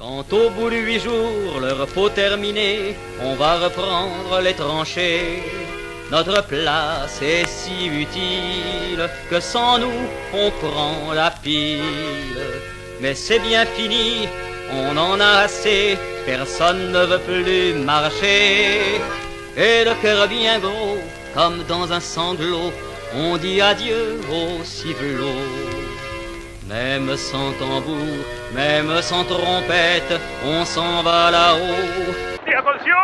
Quand au bout de 8 jours, le repos terminé, on va reprendre les tranchées. Notre place est si utile que sans nous, on prend la pile. Mais c'est bien fini, on en a assez, personne ne veut plus marcher. Et le cœur bien gros, comme dans un sanglot, on dit adieu au civelot. Même sans tambour, même sans trompette, on s'en va là-haut. Et attention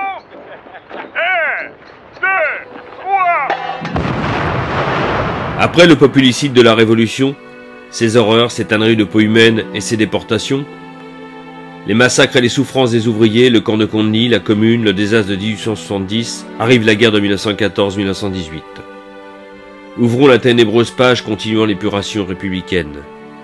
1, 2, 3. Après le populicide de la Révolution, ses horreurs, ses tanneries de peau humaine et ses déportations, les massacres et les souffrances des ouvriers, le camp de Contigny, la Commune, le désastre de 1870, arrive la guerre de 1914-1918. Ouvrons la ténébreuse page continuant l'épuration républicaine.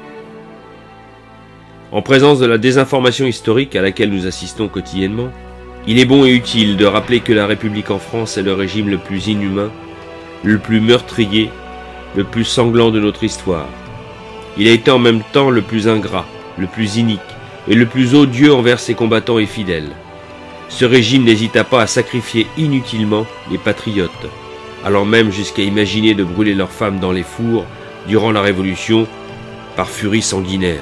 En présence de la désinformation historique à laquelle nous assistons quotidiennement, il est bon et utile de rappeler que la République en France est le régime le plus inhumain, le plus meurtrier, le plus sanglant de notre histoire. Il a été en même temps le plus ingrat, le plus inique et le plus odieux envers ses combattants et fidèles. Ce régime n'hésita pas à sacrifier inutilement les patriotes, allant même jusqu'à imaginer de brûler leurs femmes dans les fours durant la Révolution par furie sanguinaire.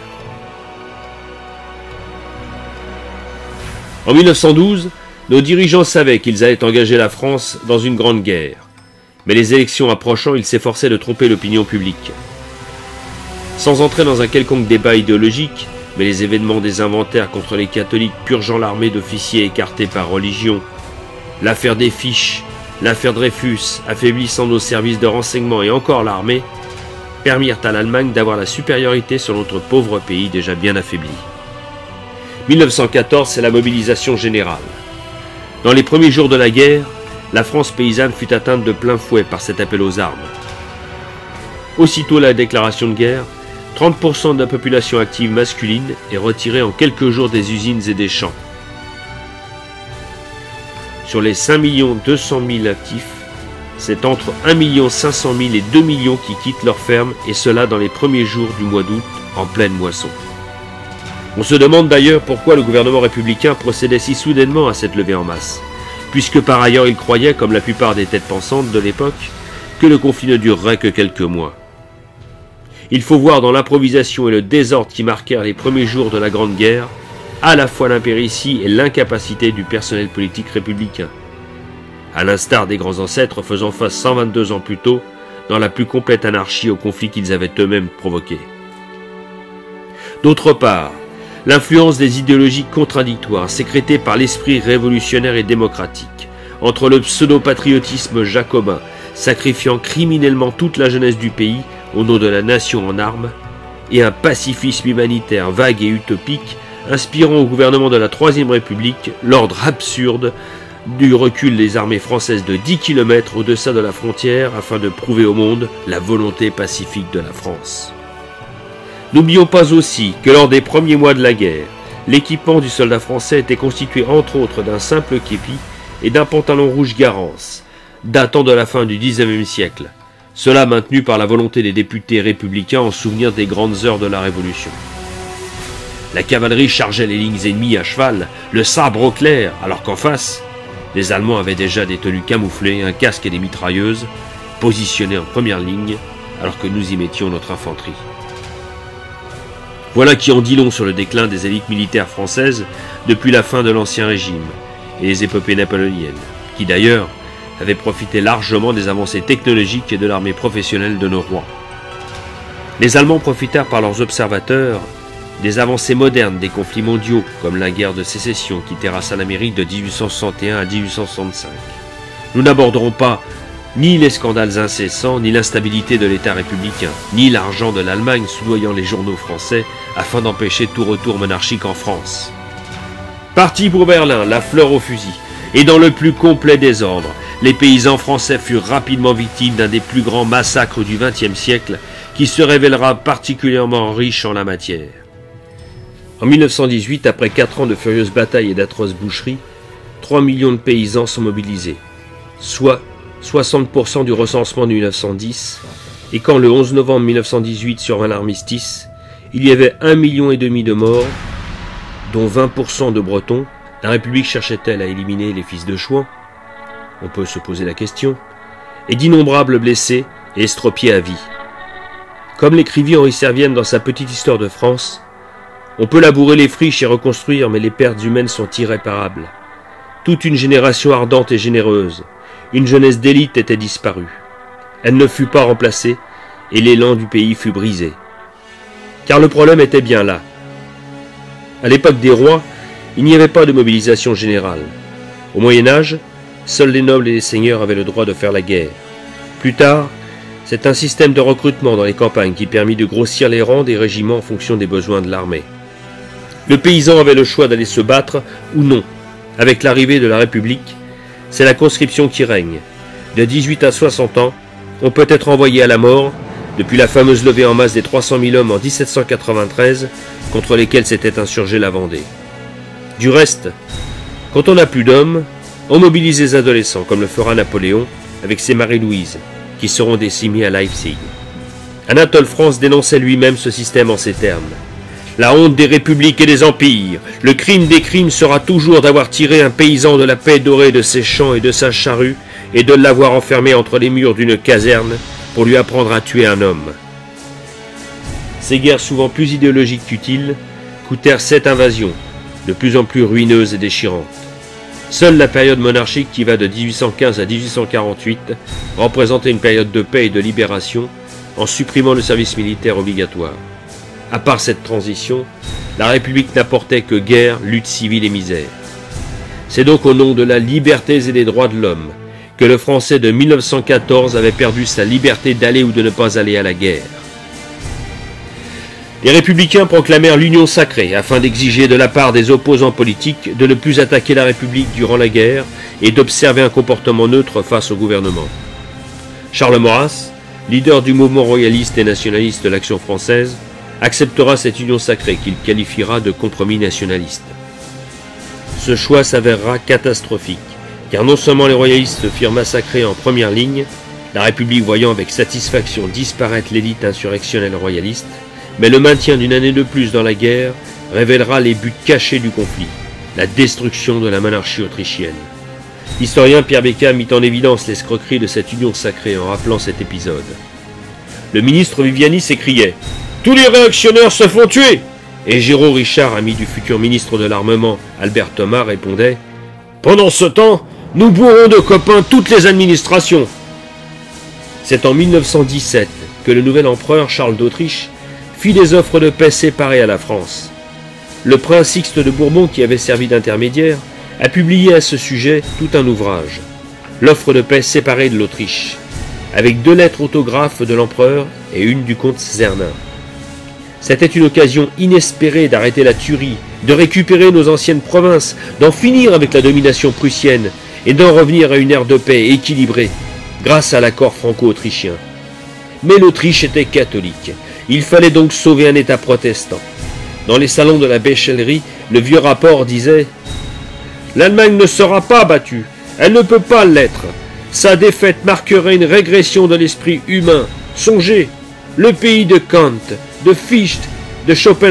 En 1912, nos dirigeants savaient qu'ils allaient engager la France dans une grande guerre, mais les élections approchant, ils s'efforçaient de tromper l'opinion publique. Sans entrer dans un quelconque débat idéologique, mais les événements des inventaires contre les catholiques purgeant l'armée d'officiers écartés par religion, l'affaire des fiches, l'affaire Dreyfus affaiblissant nos services de renseignement et encore l'armée, permirent à l'Allemagne d'avoir la supériorité sur notre pauvre pays déjà bien affaibli. 1914, c'est la mobilisation générale. Dans les premiers jours de la guerre, la France paysanne fut atteinte de plein fouet par cet appel aux armes. Aussitôt la déclaration de guerre, 30% de la population active masculine est retirée en quelques jours des usines et des champs. Sur les 5 200 000 actifs, c'est entre 1 500 000 et 2 millions qui quittent leur ferme, et cela dans les premiers jours du mois d'août, en pleine moisson. On se demande d'ailleurs pourquoi le gouvernement républicain procédait si soudainement à cette levée en masse, puisque par ailleurs il croyait, comme la plupart des têtes pensantes de l'époque, que le conflit ne durerait que quelques mois. Il faut voir dans l'improvisation et le désordre qui marquèrent les premiers jours de la Grande Guerre à la fois l'impéritie et l'incapacité du personnel politique républicain, à l'instar des grands ancêtres faisant face 122 ans plus tôt dans la plus complète anarchie au conflit qu'ils avaient eux-mêmes provoqué. D'autre part, l'influence des idéologies contradictoires sécrétées par l'esprit révolutionnaire et démocratique, entre le pseudo-patriotisme jacobin, sacrifiant criminellement toute la jeunesse du pays au nom de la nation en armes, et un pacifisme humanitaire vague et utopique, inspirant au gouvernement de la Troisième République l'ordre absurde du recul des armées françaises de 10 km au-deçà de la frontière afin de prouver au monde la volonté pacifique de la France. N'oublions pas aussi que lors des premiers mois de la guerre, l'équipement du soldat français était constitué entre autres d'un simple képi et d'un pantalon rouge Garance, datant de la fin du XIXe siècle, cela maintenu par la volonté des députés républicains en souvenir des grandes heures de la Révolution. La cavalerie chargeait les lignes ennemies à cheval, le sabre au clair, alors qu'en face, les Allemands avaient déjà des tenues camouflées, un casque et des mitrailleuses, positionnés en première ligne, alors que nous y mettions notre infanterie. Voilà qui en dit long sur le déclin des élites militaires françaises depuis la fin de l'Ancien Régime et les épopées napoléoniennes, qui d'ailleurs avaient profité largement des avancées technologiques et de l'armée professionnelle de nos rois. Les Allemands profitèrent par leurs observateurs des avancées modernes des conflits mondiaux, comme la guerre de sécession qui terrassa l'Amérique de 1861 à 1865. Nous n'aborderons pas ni les scandales incessants, ni l'instabilité de l'État républicain, ni l'argent de l'Allemagne soudoyant les journaux français afin d'empêcher tout retour monarchique en France. Parti pour Berlin, la fleur au fusil, et dans le plus complet désordre, les paysans français furent rapidement victimes d'un des plus grands massacres du XXe siècle qui se révélera particulièrement riche en la matière. En 1918, après 4 ans de furieuses batailles et d'atroces boucheries, 3 millions de paysans sont mobilisés, soit 60% du recensement de 1910, et quand le 11 novembre 1918 survint l'armistice, il y avait 1,5 million de morts dont 20% de Bretons, la République cherchait-elle à éliminer les fils de Chouan? On peut se poser la question. Et d'innombrables blessés et estropiés à vie. Comme l'écrivit Henri Servienne dans sa Petite Histoire de France, on peut labourer les friches et reconstruire, mais les pertes humaines sont irréparables. Toute une génération ardente et généreuse, une jeunesse d'élite était disparue. Elle ne fut pas remplacée, et l'élan du pays fut brisé. Car le problème était bien là. À l'époque des rois, il n'y avait pas de mobilisation générale. Au Moyen-Âge, seuls les nobles et les seigneurs avaient le droit de faire la guerre. Plus tard, c'est un système de recrutement dans les campagnes qui permit de grossir les rangs des régiments en fonction des besoins de l'armée. Le paysan avait le choix d'aller se battre ou non. Avec l'arrivée de la République, c'est la conscription qui règne. De 18 à 60 ans, on peut être envoyé à la mort, depuis la fameuse levée en masse des 300 000 hommes en 1793, contre lesquels s'était insurgée la Vendée. Du reste, quand on n'a plus d'hommes, on mobilise les adolescents, comme le fera Napoléon, avec ses Marie-Louise, qui seront décimées à Leipzig. Anatole France dénonçait lui-même ce système en ces termes. La honte des républiques et des empires, le crime des crimes sera toujours d'avoir tiré un paysan de la paix dorée de ses champs et de sa charrue, et de l'avoir enfermé entre les murs d'une caserne pour lui apprendre à tuer un homme. Ces guerres souvent plus idéologiques qu'utiles coûtèrent 7 invasions, de plus en plus ruineuses et déchirantes. Seule la période monarchique qui va de 1815 à 1848 représentait une période de paix et de libération en supprimant le service militaire obligatoire. À part cette transition, la République n'apportait que guerre, lutte civile et misère. C'est donc au nom de la liberté et des droits de l'homme que le Français de 1914 avait perdu sa liberté d'aller ou de ne pas aller à la guerre. Les républicains proclamèrent l'union sacrée afin d'exiger de la part des opposants politiques de ne plus attaquer la République durant la guerre et d'observer un comportement neutre face au gouvernement. Charles Maurras, leader du mouvement royaliste et nationaliste de l'Action française, acceptera cette union sacrée qu'il qualifiera de compromis nationaliste. Ce choix s'avérera catastrophique, car non seulement les royalistes firent massacrer en première ligne, la République voyant avec satisfaction disparaître l'élite insurrectionnelle royaliste, mais le maintien d'une année de plus dans la guerre révélera les buts cachés du conflit, la destruction de la monarchie autrichienne. L'historien Pierre Becca mit en évidence l'escroquerie de cette union sacrée en rappelant cet épisode. Le ministre Viviani s'écriait « Tous les réactionnaires se font tuer !» Et Géraud Richard, ami du futur ministre de l'Armement Albert Thomas, répondait « Pendant ce temps, nous bourrons de copains toutes les administrations !» C'est en 1917 que le nouvel empereur Charles d'Autriche fit des offres de paix séparées à la France. Le prince Sixte de Bourbon, qui avait servi d'intermédiaire, a publié à ce sujet tout un ouvrage, l'offre de paix séparée de l'Autriche, avec 2 lettres autographes de l'empereur et une du comte Czernin. C'était une occasion inespérée d'arrêter la tuerie, de récupérer nos anciennes provinces, d'en finir avec la domination prussienne et d'en revenir à une ère de paix équilibrée, grâce à l'accord franco-autrichien. Mais l'Autriche était catholique. Il fallait donc sauver un État protestant. Dans les salons de la Béchellerie, le vieux rapport disait « L'Allemagne ne sera pas battue. Elle ne peut pas l'être. Sa défaite marquerait une régression de l'esprit humain. Songez, le pays de Kant, de Fichte, de Schopenhauer. »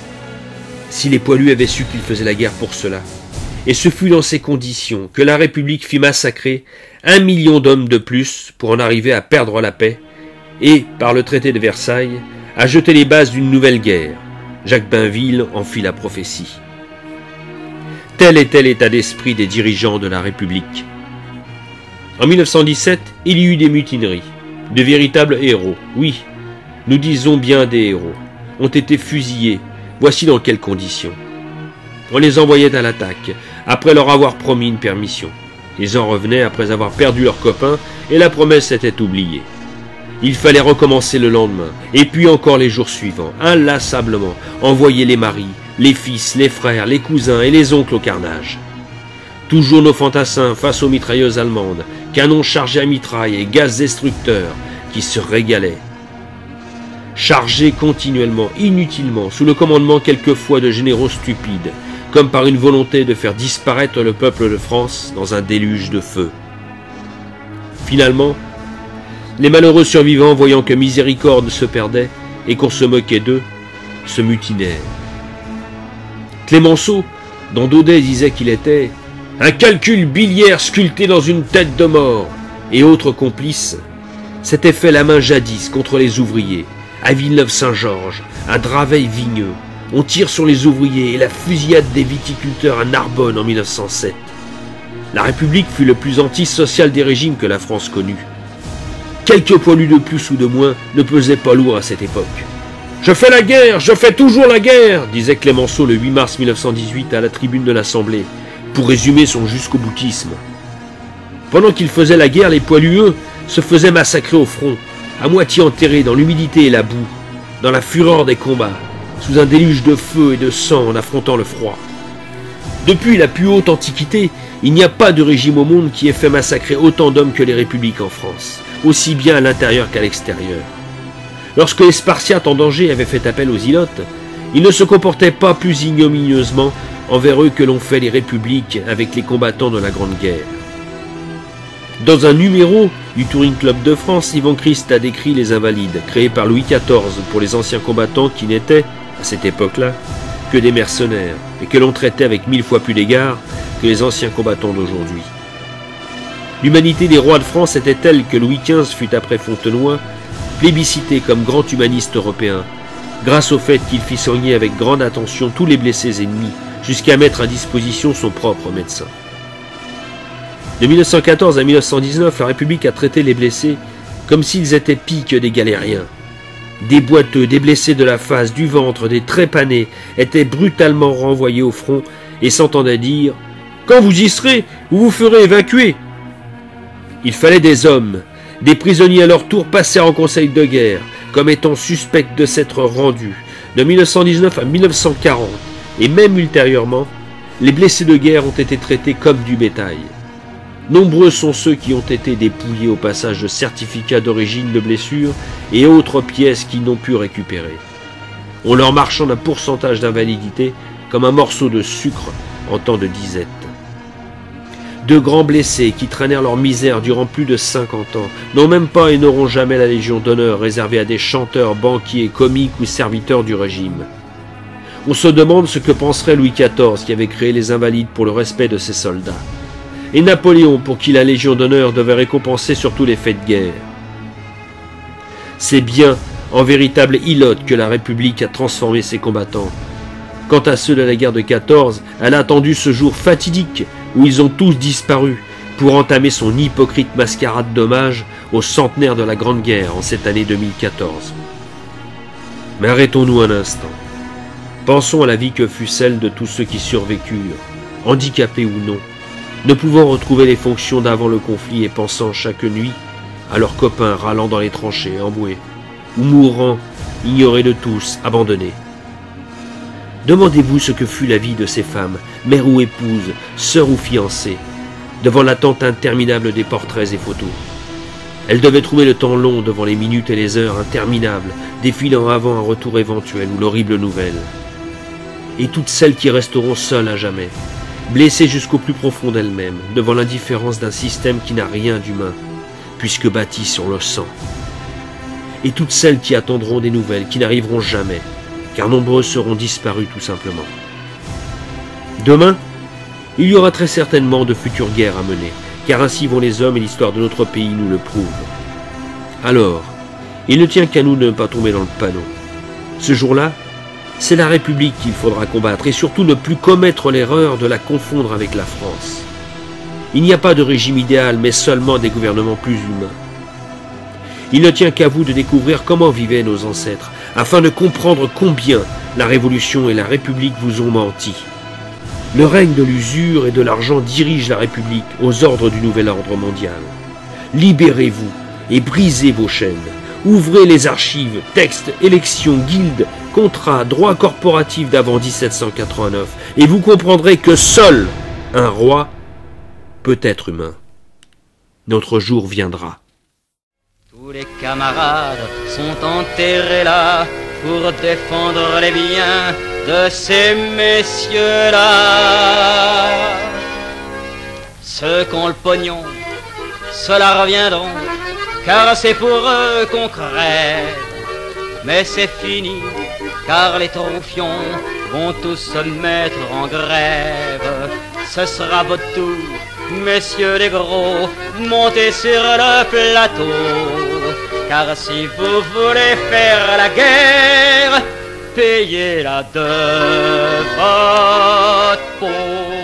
Si les poilus avaient su qu'ils faisaient la guerre pour cela. Et ce fut dans ces conditions que la République fit massacrer 1 million d'hommes de plus pour en arriver à perdre la paix et, par le traité de Versailles, à jeter les bases d'une nouvelle guerre. Jacques Bainville en fit la prophétie. Tel était l'état d'esprit des dirigeants de la République. En 1917, il y eut des mutineries. De véritables héros, oui, nous disons bien des héros, ont été fusillés. Voici dans quelles conditions. On les envoyait à l'attaque, après leur avoir promis une permission. Ils en revenaient après avoir perdu leurs copains, et la promesse était oubliée. Il fallait recommencer le lendemain, et puis encore les jours suivants, inlassablement, envoyer les maris, les fils, les frères, les cousins et les oncles au carnage. Toujours nos fantassins face aux mitrailleuses allemandes, canons chargés à mitraille et gaz destructeurs, qui se régalaient. Chargés continuellement, inutilement, sous le commandement quelquefois de généraux stupides, comme par une volonté de faire disparaître le peuple de France dans un déluge de feu. Finalement, les malheureux survivants, voyant que miséricorde se perdait et qu'on se moquait d'eux, se mutinèrent. Clémenceau, dont Daudet disait qu'il était « un calcul biliaire sculpté dans une tête de mort », et autres complices, s'étaient fait la main jadis contre les ouvriers, à Villeneuve-Saint-Georges, à Draveil-Vigneux. On tire sur les ouvriers et la fusillade des viticulteurs à Narbonne en 1907. La République fut le plus antisocial des régimes que la France connut. Quelques poilus de plus ou de moins ne pesaient pas lourd à cette époque. « Je fais la guerre, je fais toujours la guerre !» disait Clémenceau le 8 mars 1918 à la tribune de l'Assemblée, pour résumer son jusqu'au-boutisme. Pendant qu'il faisait la guerre, les poilus, eux, se faisaient massacrer au front, à moitié enterrés dans l'humidité et la boue, dans la fureur des combats, sous un déluge de feu et de sang en affrontant le froid. Depuis la plus haute antiquité, il n'y a pas de régime au monde qui ait fait massacrer autant d'hommes que les républiques en France, aussi bien à l'intérieur qu'à l'extérieur. Lorsque les Spartiates en danger avaient fait appel aux Ilotes, ils ne se comportaient pas plus ignominieusement envers eux que l'ont fait les républiques avec les combattants de la Grande Guerre. Dans un numéro du Touring Club de France, Yvan Christ a décrit les Invalides, créés par Louis XIV pour les anciens combattants qui n'étaient, à cette époque-là, que des mercenaires, et que l'on traitait avec 1000 fois plus d'égard que les anciens combattants d'aujourd'hui. L'humanité des rois de France était telle que Louis XV fut après Fontenoy plébiscité comme grand humaniste européen, grâce au fait qu'il fit soigner avec grande attention tous les blessés ennemis, jusqu'à mettre à disposition son propre médecin. De 1914 à 1919, la République a traité les blessés comme s'ils étaient pis que des galériens. Des boiteux, des blessés de la face, du ventre, des trépanés étaient brutalement renvoyés au front et s'entendaient dire « Quand vous y serez, vous vous ferez évacuer !» Il fallait des hommes. Des prisonniers à leur tour passèrent en conseil de guerre, comme étant suspects de s'être rendus. De 1919 à 1940, et même ultérieurement, les blessés de guerre ont été traités comme du bétail. Nombreux sont ceux qui ont été dépouillés au passage de certificats d'origine de blessures et autres pièces qu'ils n'ont pu récupérer. On leur marchande un pourcentage d'invalidité comme un morceau de sucre en temps de disette. De grands blessés qui traînèrent leur misère durant plus de 50 ans n'ont même pas et n'auront jamais la Légion d'honneur réservée à des chanteurs, banquiers, comiques ou serviteurs du régime. On se demande ce que penserait Louis XIV qui avait créé les Invalides pour le respect de ses soldats. Et Napoléon pour qui la Légion d'honneur devait récompenser surtout les faits de guerre. C'est bien en véritable ilote que la République a transformé ses combattants. Quant à ceux de la guerre de 14, elle a attendu ce jour fatidique où ils ont tous disparu pour entamer son hypocrite mascarade d'hommage au centenaire de la Grande Guerre en cette année 2014. Mais arrêtons-nous un instant. Pensons à la vie que fut celle de tous ceux qui survécurent, handicapés ou non, ne pouvant retrouver les fonctions d'avant le conflit et pensant chaque nuit à leurs copains râlant dans les tranchées, emboués, ou mourant, ignorés de tous, abandonnés. Demandez-vous ce que fut la vie de ces femmes, mères ou épouses, sœurs ou fiancées, devant l'attente interminable des portraits et photos. Elles devaient trouver le temps long devant les minutes et les heures interminables, défilant avant un retour éventuel ou l'horrible nouvelle. Et toutes celles qui resteront seules à jamais, blessées jusqu'au plus profond d'elles-mêmes, devant l'indifférence d'un système qui n'a rien d'humain, puisque bâti sur le sang. Et toutes celles qui attendront des nouvelles, qui n'arriveront jamais, car nombreux seront disparus tout simplement. Demain, il y aura très certainement de futures guerres à mener, car ainsi vont les hommes et l'histoire de notre pays nous le prouve. Alors, il ne tient qu'à nous de ne pas tomber dans le panneau. Ce jour-là, c'est la République qu'il faudra combattre et surtout ne plus commettre l'erreur de la confondre avec la France. Il n'y a pas de régime idéal, mais seulement des gouvernements plus humains. Il ne tient qu'à vous de découvrir comment vivaient nos ancêtres, afin de comprendre combien la Révolution et la République vous ont menti. Le règne de l'usure et de l'argent dirige la République aux ordres du nouvel ordre mondial. Libérez-vous et brisez vos chaînes. Ouvrez les archives, textes, élections, guildes, contrats, droits corporatifs d'avant 1789, et vous comprendrez que seul un roi peut être humain. Notre jour viendra. Tous les camarades sont enterrés là pour défendre les biens de ces messieurs-là. Ceux qui ont le pognon, ceux-là reviendront, car c'est pour eux qu'on crève. Mais c'est fini, car les trophions vont tous se mettre en grève. Ce sera votre tour, messieurs les gros, montez sur le plateau. Car si vous voulez faire la guerre, payez-la de votre peau.